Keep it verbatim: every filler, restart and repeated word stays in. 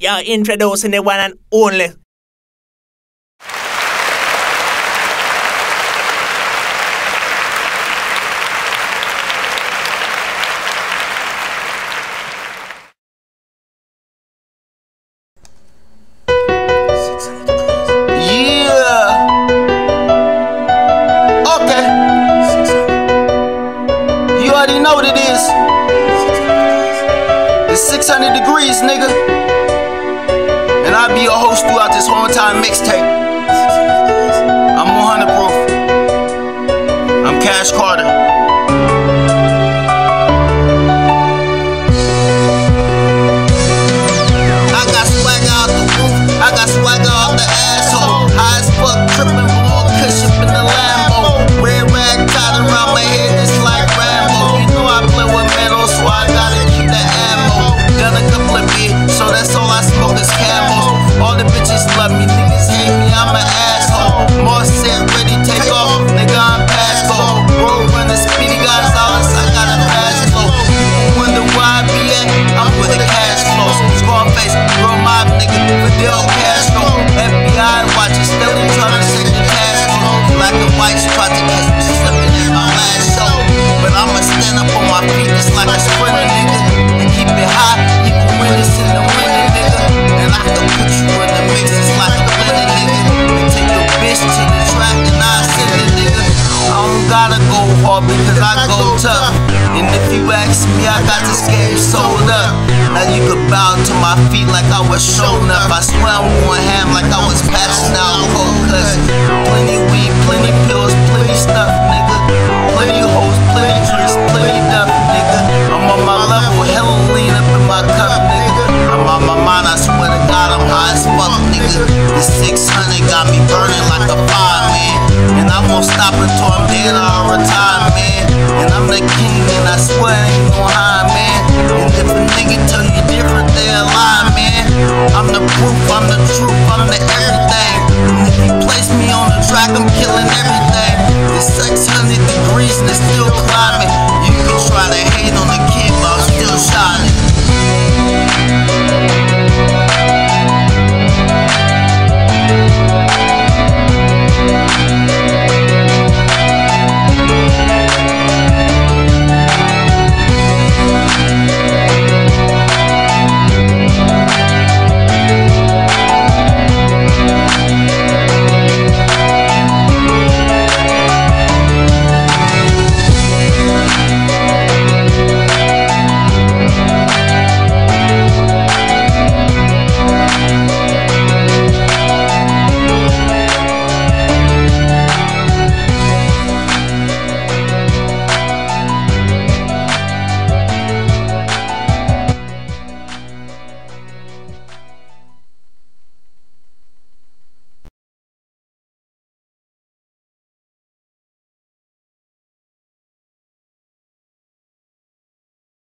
You're introducing the one and only You know what it is. It's six hundred degrees, nigga. And I'll be your host throughout this whole entire mixtape. I'm one hundred proof. I'm Cash Carter. I got swagger out the roof. I got swagger out the asshole. High as fuck, tripping, blowing kush up in the Lambo. Red rag tied around my head, just like Rambo. I play with metal, so I gotta keep the ammo. Done a couple of beers, so that's all I smoke is Camos. All the bitches love me, niggas hate me, I'm an asshole. More said ready, take off, nigga, I'm past go. Road running, speedy Gonzalez, I got a fast flow. Wonder where I be at, I'm where the cash flows. Scarface, bro, mob nigga, Fidel Castro. F B I watching, steadily trying to shake the cash flow. Black and white, tried to catch me slipping in my last show. But I'ma stand up on my feet just like a sprinter, nigga. And keep it hot, even when it's in the winter, nigga. And I can put you in the mix just like a blender, nigga. And take your bitch to the track and I send it, nigga. I don't gotta go hard because I go tough. And if you ask me, I got this game sold up. Now you could bow to my feet like I was showing up. I swear I'm going ham like I was passing out cold cousins. Plenty weed, plenty pills, plenty stuff, nigga. Plenty hoes, plenty drinks, plenty duff, nigga. I'm on my level, hella lean up in my cup, nigga. I'm on my mind, I swear to God, I'm high as fuck, nigga. The six hundred got me burning like a fire, man. And I won't stop until I'm dead or I retire, man. And I'm the king, and I swear I ain't gon' hide, man. And if a nigga tell you different, they a lie, man. I'm the proof, I'm the truth,